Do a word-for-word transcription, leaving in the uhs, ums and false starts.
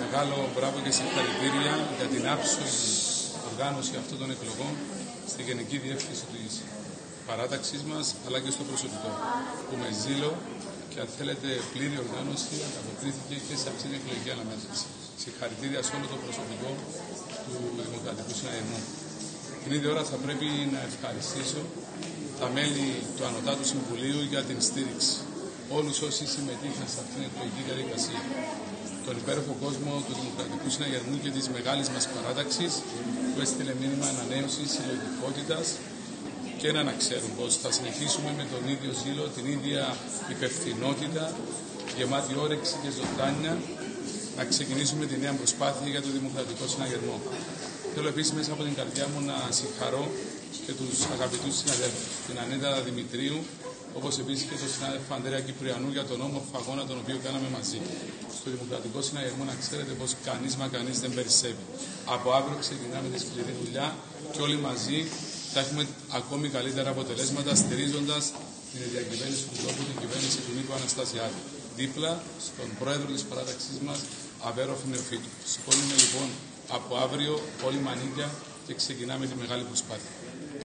μεγάλο μπράβο και συγχαρητήρια για την άψογη οργάνωση αυτών των εκλογών στη Γενική Διεύθυνση της παράταξής μας, αλλά και στο προσωπικό, που με ζήλο και αν θέλετε πλήρη οργάνωση ανταποκρίθηκε και σε αυτήν την εκλογική αναμέτρηση. Συγχαρητήρια σε όλο το προσωπικό του Δημοκρατικού Συναγερμού. Την ίδια ώρα θα πρέπει να ευχαριστήσω τα μέλη του Ανωτάτου Συμβουλίου για την στήριξη. Όλους όσοι συμμετείχαν σε αυτήν την εκλογική διαδικασία. Τον υπέροχο κόσμο του Δημοκρατικού Συναγερμού και της μεγάλης μας παράταξης που έστειλε μήνυμα ανανέωσης, συλλογικότητας και να, να ξέρουν πως θα συνεχίσουμε με τον ίδιο ζήλο, την ίδια υπευθυνότητα, γεμάτη όρεξη και ζωντάνια να ξεκινήσουμε τη νέα προσπάθεια για τον Δημοκρατικό Συναγερμό. Θέλω επίσης μέσα από την καρδιά μου να συγχαρώ και τους αγαπητούς συναδέλφους, την Ανίτα Δημητρίου, όπως επίσης και τον συνάδελφο Ανδρέα Κυπριανού για τον όμορφο αγώνα τον οποίο κάναμε μαζί. Στο Δημοκρατικό Συναγερμό να ξέρετε πως κανείς μα κανείς δεν περισσεύει. Από αύριο ξεκινάμε τη σκληρή δουλειά και όλοι μαζί θα έχουμε ακόμη καλύτερα αποτελέσματα στηρίζοντας την διακυβέρνηση του τόπου, την κυβέρνηση του Νίκου Αναστασιάδη. Δίπλα στον πρόεδρο της παράταξής μας, Αβέροφ Νεοφύτου. Σηκώνουμε λοιπόν από αύριο όλοι μανίκια και ξεκινάμε τη μεγάλη προσπάθεια.